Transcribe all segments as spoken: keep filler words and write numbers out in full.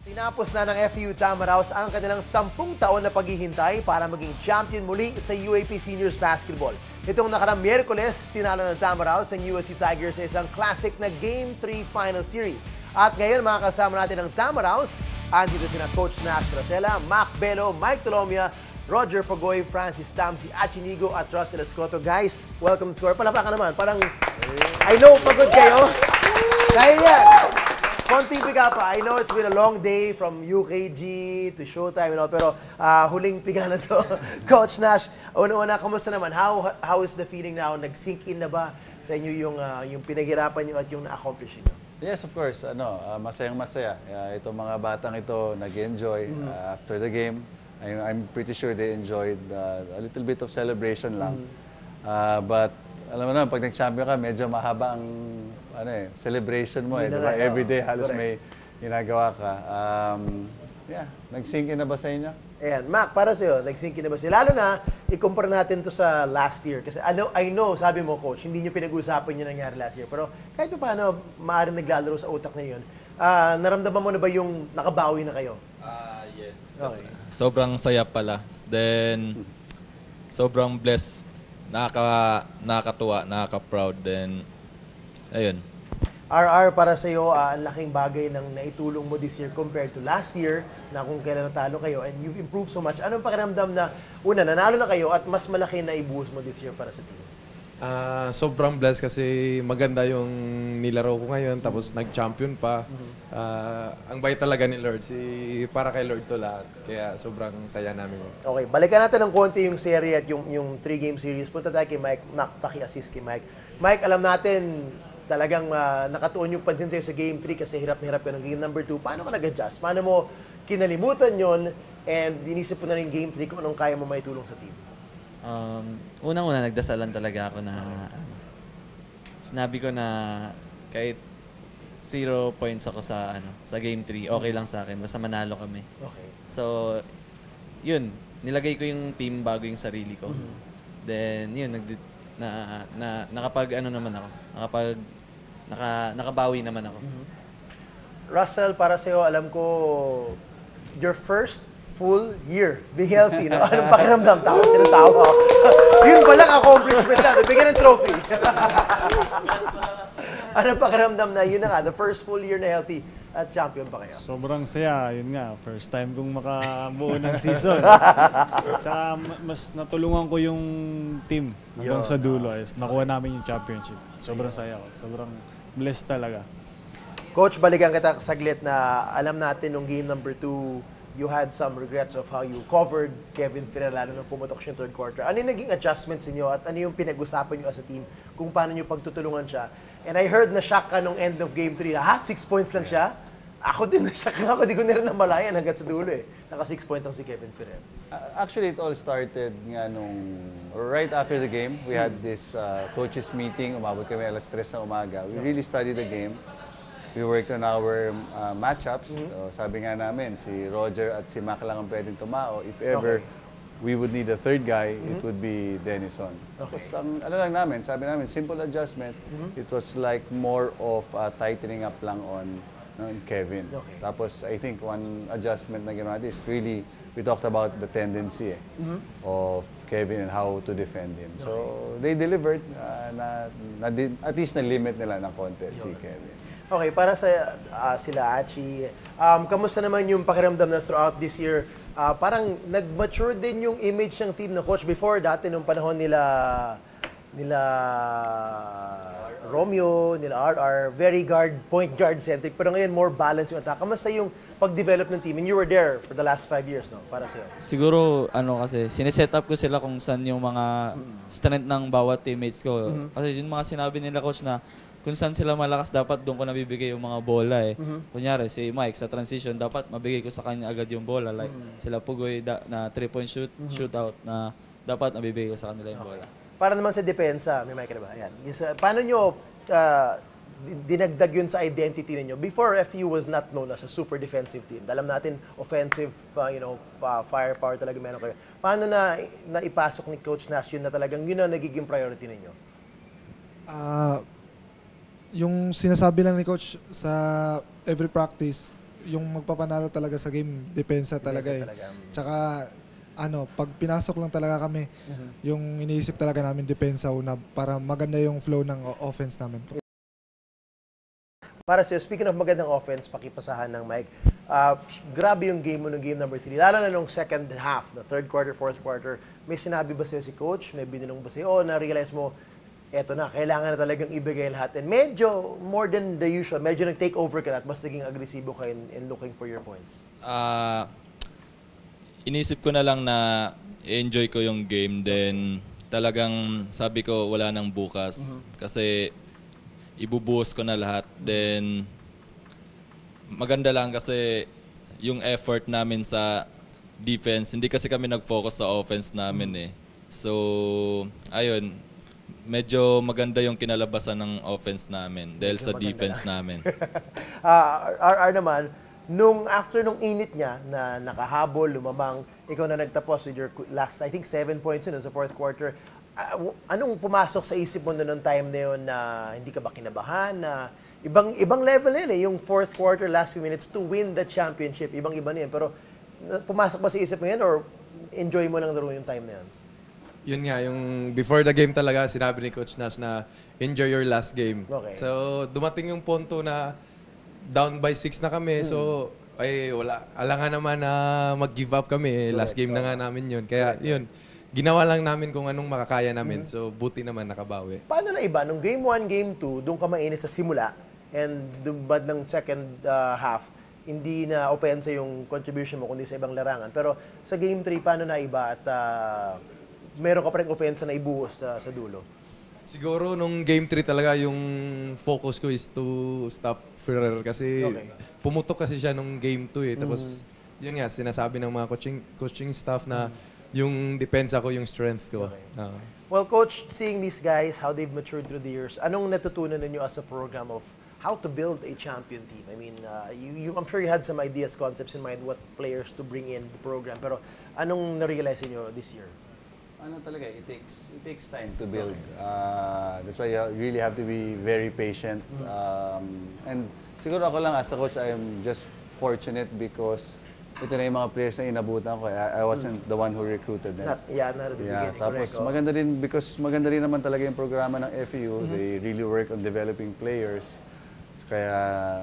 Tinapos na ng F U Tamaraos ang kanilang sampung taon na paghihintay para maging champion muli sa U A P Seniors Basketball. Itong nakarang Miyerkules, tinalo ng Tamaraos ang U S C Tigers sa isang classic na Game three Final Series. At ngayon makakasama natin ang Tamaraos, andito sina Coach Nash Rosella, Mac Bello, Mike Tolomia, Roger Pagoy, Francis Tamsi, Achinigo at Russell Escoto. Guys, welcome to Score. Palapakan naman. Parang, I know, pagod kayo. Kaya yan. Konting piga pa. I know it's been a long day from U K G to Showtime and all, pero uh, huling piga na to. Coach Nash, una-una, kamusta naman? How how is the feeling now? Nag-sink in na ba sa inyo yung, uh, yung pinaghirapan nyo at yung na-accomplish nyo? Yes, of course. Ano, uh, masayang masaya. Uh, itong mga batang ito nag-enjoy mm. uh, after the game. I'm, I'm pretty sure they enjoyed uh, a little bit of celebration lang. Mm. Uh, but alam mo na, pag nag-champion ka, medyo mahaba ang ano eh, celebration mo eh, di ba? Every day halos correct. May ginagawa ka. Um, yeah, nag-sink in na ba sa inyo? Ayan, Mac, para sa'yo, nag-sink in na ba sa'yo? Lalo na, i-compare natin to sa last year. Kasi ano, I know, sabi mo, Coach, hindi nyo pinag-uusapan yung nangyari last year. Pero kahit pa paano, maaaring naglalaro sa utak na yun. Uh, naramdaman mo na ba yung nakabawi na kayo? Ah, uh, yes. Okay. Sobrang saya pala. Then, sobrang blessed. Nakaka, nakakatuwa, nakaka-proud. Then, ayun. R R, para sa iyo, uh, ang laking bagay ng naitulong mo this year compared to last year na kung kailan natalo kayo and you've improved so much. Anong pakiramdam na, una, nanalo na kayo at mas malaki na ibuhos mo this year para sa team? Uh, sobrang blessed kasi maganda yung nilaro ko ngayon tapos mm-hmm. nag-champion pa. Mm-hmm. Uh, ang bait talaga ni Lord. Si, para kay Lord to lahat. Kaya sobrang saya namin. Okay, balikan natin ng konti yung serie at yung, yung three-game series. Punta tayo kay Mike. Mac, paki-assist kay Mike. Mike, alam natin talagang uh, nakatuon yung pansin sa'yo sa game three kasi hirap na hirap yun ng game number two. Paano ka nag-adjust? Paano mo kinalimutan yon and inisip mo na yung game three kung anong kaya mo maitulong sa team? Um, unang-una, nagdasalan talaga ako na ano, sinabi ko na kahit zero points ako sa ano sa game three, okay lang sa akin. Basta manalo kami. Okay. So, yun. Nilagay ko yung team bago yung sarili ko. Mm-hmm. Then, yun. Nag, na, na, nakapag ano naman ako. Nakapag, naka, nakabawi naman ako. Mm-hmm. Russell, para sa'yo, alam ko, your first full year being healthy, no? Anong pakiramdam? Tawa sila tawa. Yun palang accomplishment na. Bigyan ng trophy. Anong pakiramdam na yun na nga, the first full year na healthy at champion pa kayo? Sobrang saya. Yun nga, first time kong makabuo ng season. Tsaka mas natulungan ko yung team hanggang sa dulo. Ayos, nakuha namin yung championship. Sobrang saya ko. Sobrang blessed talaga. Coach, balikan kita saglit na alam natin nung game number two, you had some regrets of how you covered Kevin Ferrer lalo nung pumutok siya third quarter. Ano yung naging adjustments niyo at ano yung pinag-usapan niyo as a team kung paano niyo pagtutulungan siya? And I heard na shock ka nung end of game three. Ha? Six points lang siya? Ako din na-shock ako. Di ko na rin namalayan hanggang sa dulo eh. Naka six points lang si Kevin Ferrer. Uh, actually, it all started nga nung right after the game. We had this uh, coaches meeting. Umabot kami alas tres na umaga. We really studied the game. We worked on our uh, matchups. Mm-hmm. So, sabi nga namin, si Roger at si Mac lang ang pwedeng tumao. If ever okay. we would need a third guy, mm-hmm. it would be Denison. Okay. Tapos, ang, ano lang namin, sabi namin, simple adjustment. Mm-hmm. It was like more of uh, tightening up lang on, on Kevin. Okay. Tapos, I think one adjustment na ginawa is really, we talked about the tendency eh, mm-hmm. of Kevin and how to defend him. Okay. So, they delivered. Uh, na, na, at least na-limit nila ng konti si Kevin. Okay, para sa uh, sila, Achi, um, kamusta naman yung pakiramdam na throughout this year? Uh, parang nag-mature din yung image ng team na coach before, dati nung panahon nila nila Romeo, nila R R, very guard, point guard centric, pero ngayon more balance yung attack. Kamusta yung pag-develop ng team? And you were there for the last five years, no? Para sa'yo. Siguro, ano kasi, sineset up ko sila kung saan yung mga strength ng bawat teammates ko. Mm-hmm. Kasi yung mga sinabi nila coach na kung saan sila malakas, dapat doon ko nabibigay yung mga bola eh. Mm-hmm. Kunyari, si Mike sa transition, dapat mabigay ko sa kanya agad yung bola. Like, mm-hmm. sila Pugoy da, na three-point shoot, mm-hmm. shootout na dapat mabibigay ko sa kanila yung okay. bola. Para naman sa depensa, may Mike na ba? Ayan. Yes, uh, paano nyo uh, dinagdag yun sa identity ninyo? Before, F U was not known as a super defensive team. Alam natin, offensive, uh, you know, uh, firepower talaga meron kayo. Paano na naipasok ni Coach Nash yun na talagang yun ang nagiging priority ninyo? Ah... Uh, yung sinasabi lang ni Coach sa every practice, yung magpapanalo talaga sa game, depensa talaga eh. talaga. Tsaka, ano, pag pinasok lang talaga kami, yung iniisip talaga namin depensa una para maganda yung flow ng o- offense namin. Para sa'yo, speaking of magandang offense, pakipasahan ng Mike, ah, grabe yung game mo ng game number three. Lalo na nung second half, na third quarter, fourth quarter, may sinabi ba sa'yo si coach? May binilong ba sa'yo? O na-realize mo, eto na, kailangan na talagang ibigay lahat. And medyo, more than the usual, medyo nag-take over ka na at mas naging agresibo ka in, in looking for your points. Ah, inisip ko na lang na enjoy ko yung game, then talagang sabi ko wala nang bukas kasi ibubuhos ko na lahat. Then maganda lang kasi yung effort namin sa defense, hindi kasi kami nag-focus sa offense namin eh. So, ayun, medyo maganda yung kinalabasan ng offense namin dahil sa defense namin. Ah, R R naman, nung after nung init niya na nakahabol, lumamang, ikaw na nagtapos with your qu- last, I think, seven points yun sa fourth quarter. Ah, w- anong pumasok sa isip mo noong time na yun na hindi ka ba kinabahan? Na ibang ibang level yun eh, yung fourth quarter, last few minutes to win the championship. Ibang-iba na yun. Pero na- pumasok ba sa isip mo yun or enjoy mo lang laro yung time na yun? Yun nga, yung before the game talaga, sinabi ni Coach Nash na enjoy your last game. Okay. So, dumating yung punto na down by six na kami. So, ay wala. Alangan naman na mag-give up kami. Last game na nga namin yun. Kaya, yun. Ginawa lang namin kung anong makakaya namin. So, buti naman nakabawi. Paano na iba? Nung game one, game two, doon ka mainit sa simula and doon ba ng second uh, half, hindi na opensa yung contribution mo kundi sa ibang larangan. Pero sa game three, paano na iba at uh, meron ka pa rin opensa na ibuhos uh, sa dulo? Siguro nung game three talaga yung focus ko is to stop Ferrer kasi Okay. pumutok kasi siya nung game two eh. Tapos yun nga sinasabi ng mga coaching coaching staff na yung depensa ko, yung strength ko. Ah. Well, Coach, seeing these guys, how they've matured through the years, anong natutunan ninyo as a program of how to build a champion team? I mean, uh, you, you, I'm sure you had some ideas, concepts in mind, what players to bring in the program. Pero anong na-realize niyo this year? Ano talaga, it takes it takes time to build. Uh, that's why you really have to be very patient. Um, and siguro ako lang as a coach, I am just fortunate because ito na yung mga players na inabutan ko. I, I wasn't the one who recruited them. Not, yeah, not at the Yeah, beginning. tapos correct, oh. maganda rin because maganda rin naman talaga yung programa ng F E U. They really work on developing players. Kaya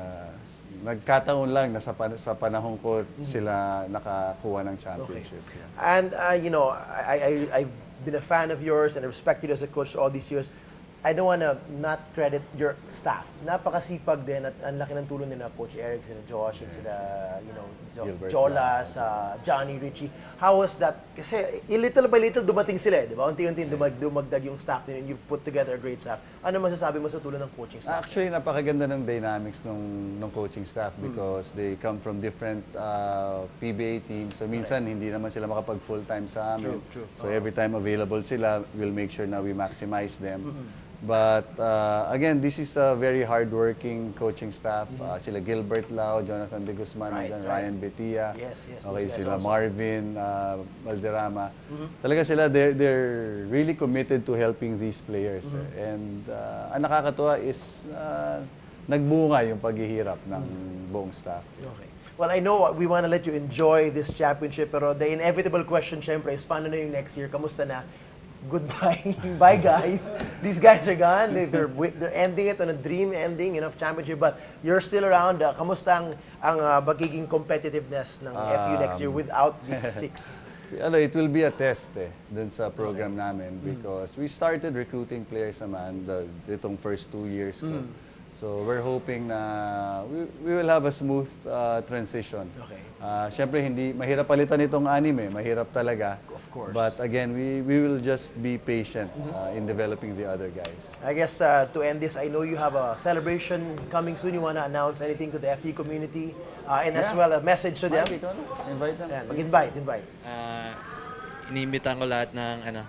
nagkataon lang na sa, pan- sa panahon ko sila nakakuha ng championship. Yeah. And, uh, you know, I, I, I've been a fan of yours and I respect you as a coach all these years. I don't wanna not credit your staff. Napakasipag din at ang laki ng tulong nila Coach Eric, sila Josh, and sila, you know, jo- Gilbert Jolas, uh, Johnny Richie. How was that? Kasi eh, little by little dumating sila, eh, di ba? Unti-unti dumag, dumagdag yung staff din and you've put together a great staff. Ano masasabi mo sa tulong ng coaching staff? Actually, napakaganda ng dynamics ng, ng coaching staff because they come from different uh, P B A teams. So minsan, hindi naman sila makapag full-time sa amin. True, true. So every time available sila, we'll make sure na we maximize them. But uh, again, this is a very hardworking coaching staff. Uh, sila Gilbert Lau, Jonathan De Guzman, Right, nandyan, right. Ryan Betia. Yes, yes, Okay, those guys sila also. Marvin uh, Valderrama. Talaga sila, they're, they're really committed to helping these players. eh. And uh, ang nakakatuwa is uh, nagbunga yung paghihirap ng buong staff. Okay. Well, I know we want to let you enjoy this championship, pero the inevitable question, syempre, is paano na yung next year? Kamusta na? Goodbye. Bye, guys. These guys are gone. They, they're, wi- they're ending it on a dream ending, enough championship, but you're still around. Uh, kamusta ang, ang uh, magiging competitiveness ng F U next year without these six? Ano, it will be a test eh, dun sa program namin because we started recruiting players naman the, itong first two years ko. So we're hoping na we, we will have a smooth uh, transition. Okay. Uh, Siyempre, hindi, mahirap palitan itong anime, mahirap talaga. Of course. But again, we, we will just be patient uh, in developing the other guys. I guess uh, to end this, I know you have a celebration coming soon. You want to announce anything to the F U community uh, and as Yeah. well a message to them? Mike, ikaw na. Invite them. Ayan, mag-invite, invite. Ah, inimbitan ko lahat ng ano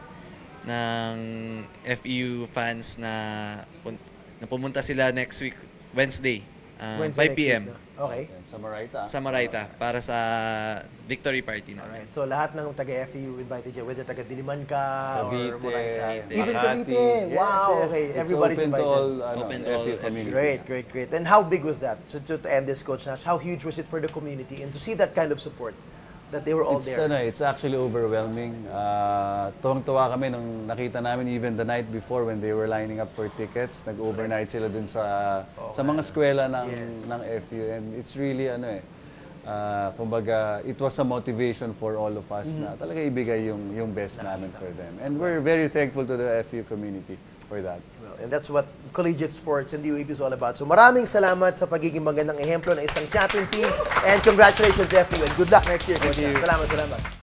ng F E U fans na pun- na pumunta sila next week Wednesday Ah, Wednesday five next p m week, no? Okay. Sa Maraita. sa Maraita para sa victory party namin. Alright. So lahat ng taga-F E U invited you, whether taga-Diliman ka Cavite, or Moraita. Cavite. Even Makati. Cavite. Yes, Wow. yes. Okay. It's Everybody's open invited. to all, ano, Open to F all U F U. community. Great, great, great. And how big was that? So to, to end this, Coach Nash, how huge was it for the community and to see that kind of support that they were all It's, there? ano, it's actually overwhelming. Uh, tuwang-tuwa kami nung nakita namin even the night before when they were lining up for tickets. Nag-overnight sila dun sa sa mga eskwela ng ng F U, and it's really ano eh. Uh, kumbaga, it was a motivation for all of us na talaga ibigay yung yung best namin for them. And we're very thankful to the F U community for that. Well, and that's what collegiate sports and the U A P is all about. So maraming salamat sa pagiging magandang ehemplo ng isang champion team. And congratulations, F U. And good luck next year, Coach. Salamat, salamat.